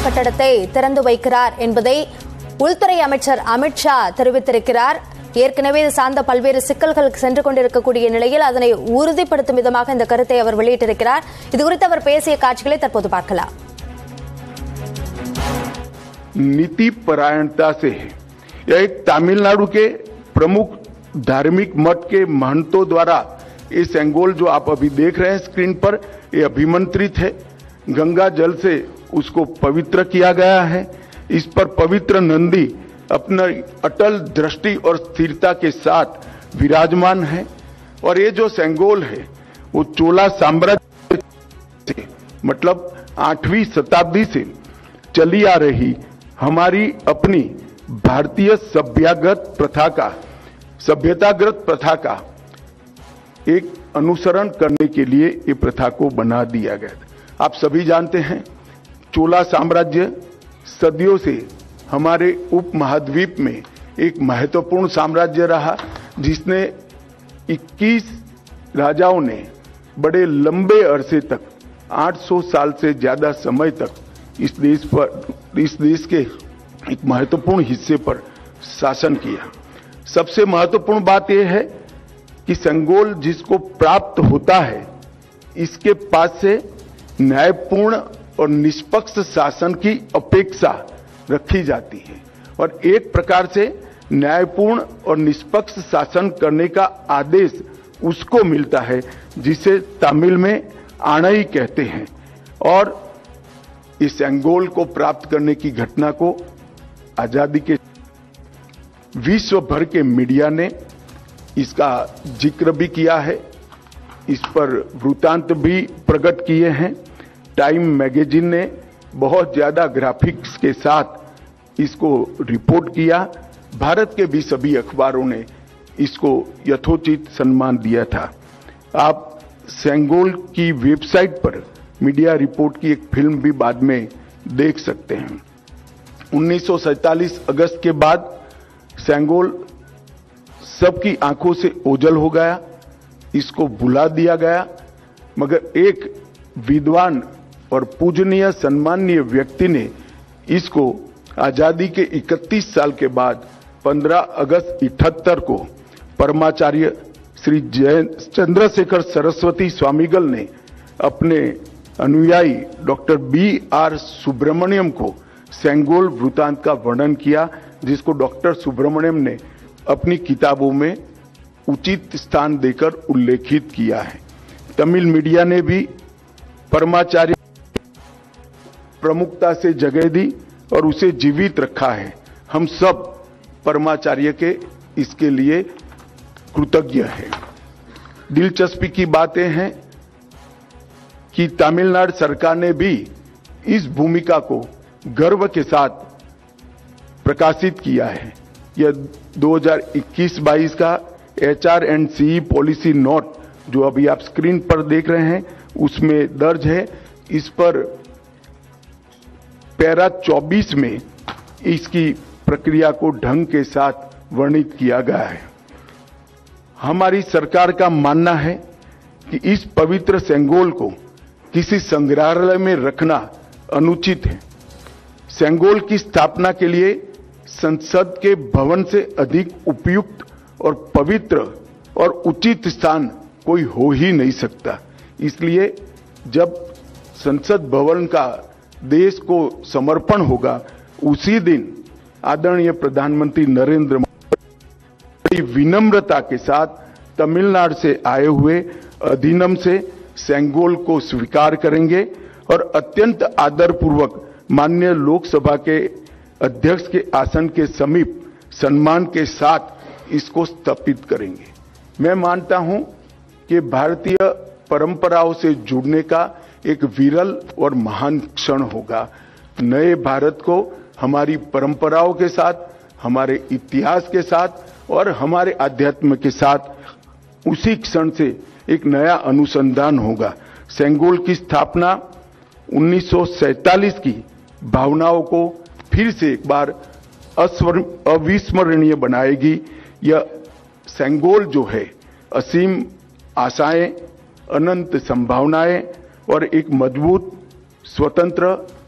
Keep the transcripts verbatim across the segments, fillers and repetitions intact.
கட்டடத்தை திறந்து வைக்கிறார் என்பதை உள்துறை அமைச்சர் அமித்ஷா தெரிவித்திருக்கிறார். ஏற்கனவே இது சார்ந்த பல்வேறு சிக்கல்கள் சென்று கொண்டிருக்கக்கூடிய நிலையில் அதனை உறுதிப்படுத்தும் விதமாக இந்த கருத்தை அவர் வெளியிட்டிருக்கிறார். இதுகுறித்து அவர் பேசிய காட்சிகளை தற்போது பார்க்கலாம். नीति परायणता से यह एक तमिलनाडु के प्रमुख धार्मिक मठ के महंतों द्वारा ये सेंगोल जो आप अभी देख रहे हैं स्क्रीन पर, ये अभिमंत्रित है। गंगा जल से उसको पवित्र किया गया है। इस पर पवित्र नंदी अपना अटल दृष्टि और स्थिरता के साथ विराजमान है। और ये जो सेंगोल है वो चोला साम्राज्य से मतलब आठवीं शताब्दी से चली आ रही हमारी अपनी भारतीय सभ्यागत प्रथा का सभ्यतागत प्रथा का एक अनुसरण करने के लिए ये प्रथा को बना दिया गया। आप सभी जानते हैं चोला साम्राज्य सदियों से हमारे उपमहाद्वीप में एक महत्वपूर्ण साम्राज्य रहा, जिसने इक्कीस राजाओं ने बड़े लंबे अरसे तक आठ सौ साल से ज्यादा समय तक इस देश पर इस देश के एक महत्वपूर्ण हिस्से पर शासन किया। सबसे महत्वपूर्ण बात यह है कि सेंगोल जिसको प्राप्त होता है इसके पास से न्यायपूर्ण और निष्पक्ष शासन की अपेक्षा रखी जाती है और एक प्रकार से न्यायपूर्ण और निष्पक्ष शासन करने का आदेश उसको मिलता है जिसे तमिल में आणई कहते हैं। और इस सेंगोल को प्राप्त करने की घटना को आजादी के विश्व भर के मीडिया ने इसका जिक्र भी किया है, इस पर वृत्तांत भी प्रकट किए हैं। टाइम मैगजीन ने बहुत ज्यादा ग्राफिक्स के साथ इसको रिपोर्ट किया। भारत के भी सभी अखबारों ने इसको यथोचित सम्मान दिया था। आप सेंगोल की वेबसाइट पर मीडिया रिपोर्ट की एक फिल्म भी बाद में देख सकते हैं। उन्नीस सौ सैंतालीस अगस्त के बाद सेंगोल सबकी आंखों से ओझल हो गया, इसको भुला दिया गया। मगर एक विद्वान और पूजनीय सम्माननीय व्यक्ति ने इसको आजादी के इकतीस साल के बाद पंद्रह अगस्त इकहत्तर को परमाचार्य श्री जय चंद्रशेखर सरस्वती स्वामीगल ने अपने अनुयायी डॉक्टर बी आर सुब्रमण्यम को सेंगोल वृत्तांत का वर्णन किया, जिसको डॉक्टर सुब्रमण्यम ने अपनी किताबों में उचित स्थान देकर उल्लेखित किया है। तमिल मीडिया ने भी परमाचार्य प्रमुखता से जगह दी और उसे जीवित रखा है। हम सब परमाचार्य के इसके लिए कृतज्ञ हैं। दिलचस्पी की बातें हैं कि तमिलनाडु सरकार ने भी इस भूमिका को गर्व के साथ प्रकाशित किया है। यह दो हज़ार इक्कीस बाईस का H R and C policy note जो अभी आप स्क्रीन पर देख रहे हैं उसमें दर्ज है। इस पर पैरा चौबीस में इसकी प्रक्रिया को ढंग के साथ वर्णित किया गया है। हमारी सरकार का मानना है कि इस पवित्र सेंगोल को किसी संग्रहालय में रखना अनुचित है। सेंगोल की स्थापना के लिए संसद के भवन से अधिक उपयुक्त और पवित्र और उचित स्थान कोई हो ही नहीं सकता। इसलिए जब संसद भवन का देश को समर्पण होगा उसी दिन आदरणीय प्रधानमंत्री नरेंद्र मोदी विनम्रता के साथ तमिलनाडु से आए हुए अधिनियम से सेंगोल को स्वीकार करेंगे और अत्यंत आदरपूर्वक माननीय लोकसभा के अध्यक्ष के आसन के समीप सम्मान के साथ इसको स्थापित करेंगे। मैं मानता हूं कि भारतीय परंपराओं से जुड़ने का एक विरल और महान क्षण होगा। नए भारत को हमारी परंपराओं के साथ, हमारे इतिहास के साथ और हमारे आध्यात्म के साथ उसी क्षण से एक नया अनुसंधान होगा। सेंगोल की स्थापना उन्नीस सौ सैंतालीस की भावनाओं को फिर से एक बार अविस्मरणीय बनाएगी। यह सेंगोल जो है असीम आशाएं, अनंत संभावनाएं और एक मजबूत, स्वतंत्र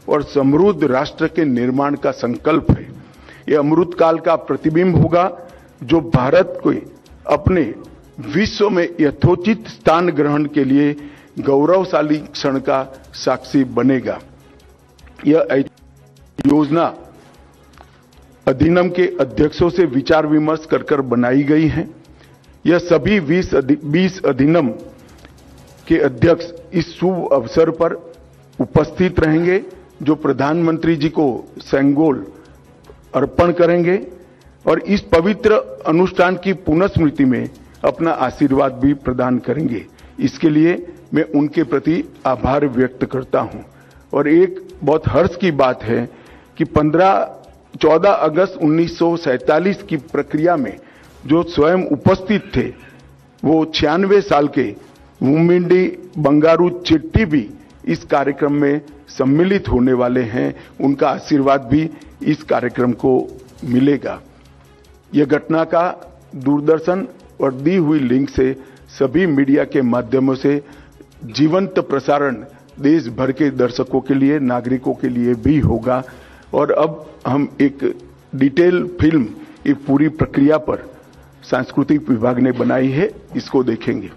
और समृद्ध राष्ट्र के निर्माण का संकल्प है। यह अमृत काल का प्रतिबिंब होगा जो भारत को अपने विश्व में यथोचित स्थान ग्रहण के लिए गौरवशाली क्षण का साक्षी बनेगा। यह योजना अधिनियम के अध्यक्षों से विचार विमर्श कर कर बनाई गई है। यह सभी बीस अधिनियम के अध्यक्ष इस शुभ अवसर पर उपस्थित रहेंगे, जो प्रधानमंत्री जी को सेंगोल अर्पण करेंगे और इस पवित्र अनुष्ठान की पुनःस्मृति में अपना आशीर्वाद भी प्रदान करेंगे। इसके लिए मैं उनके प्रति आभार व्यक्त करता हूं। और एक बहुत हर्ष की बात है कि चौदह अगस्त उन्नीस सौ सैंतालीस की प्रक्रिया में जो स्वयं उपस्थित थे, वो छियानवे साल के मुम्मिडी बंगारू चिट्टी भी इस कार्यक्रम में सम्मिलित होने वाले हैं। उनका आशीर्वाद भी इस कार्यक्रम को मिलेगा। यह घटना का दूरदर्शन और दी हुई लिंक से सभी मीडिया के माध्यमों से जीवंत प्रसारण देश भर के दर्शकों के लिए, नागरिकों के लिए भी होगा। और अब हम एक डिटेल फिल्म ये पूरी प्रक्रिया पर सांस्कृतिक विभाग ने बनाई है, इसको देखेंगे।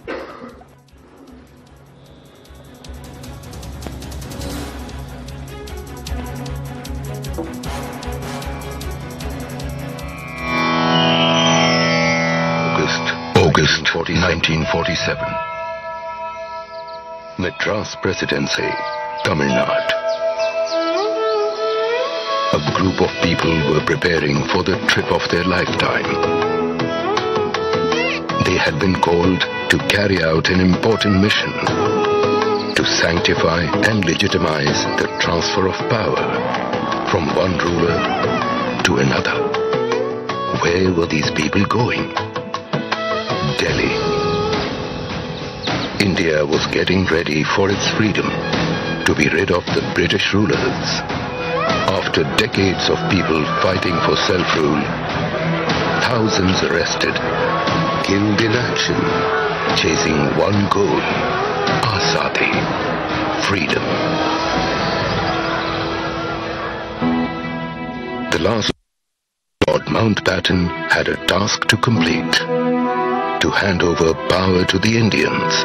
August nineteen forty-seven. Madras Presidency, Tamil Nadu. A group of people were preparing for the trip of their lifetime. They had been called to carry out an important mission, to sanctify and legitimize the transfer of power from one ruler to another. Where were these people going? Delhi. India was getting ready for its freedom, to be rid of the British rulers. After decades of people fighting for self-rule, thousands arrested, killed in action, chasing one goal, Azadi, freedom. The last Lord Mountbatten had a task to complete, to hand over power to the Indians.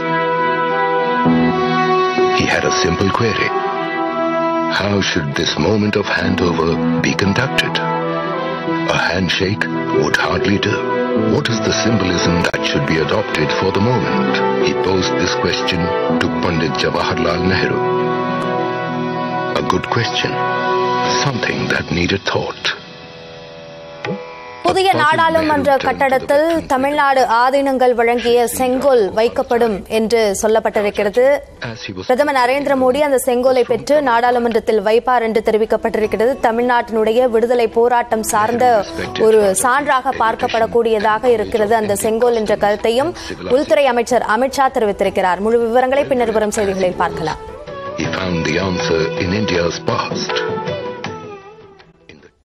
He had a simple query. How should this moment of handover be conducted? A handshake would hardly do. What is the symbolism that should be adopted for the moment? He posed this question to Pandit Jawaharlal Nehru. A good question. Something that needed thought. புதிய நாடாளுமன்ற கட்டடத்தில் தமிழ்நாடு ஆதீனங்கள் வழங்கிய செங்கோல் வைக்கப்படும் என்று சொல்லப்பட்டிருக்கிறது. பிரதமர் நரேந்திர மோடி அந்த செங்கோலை பெற்று நாடாளுமன்றத்தில் வைப்பார் என்று தெரிவிக்கப்பட்டிருக்கிறது. தமிழ்நாட்டினுடைய விடுதலை போராட்டம் சார்ந்த ஒரு சான்றாக பார்க்கப்படக்கூடியதாக இருக்கிறது அந்த செங்கோல் என்ற கருத்தையும் உள்துறை அமைச்சர் அமித்ஷா தெரிவித்திருக்கிறார். முழு விவரங்களை பின்னர் வரும் செய்திகளில் பார்க்கலாம். He found the answer in India's past.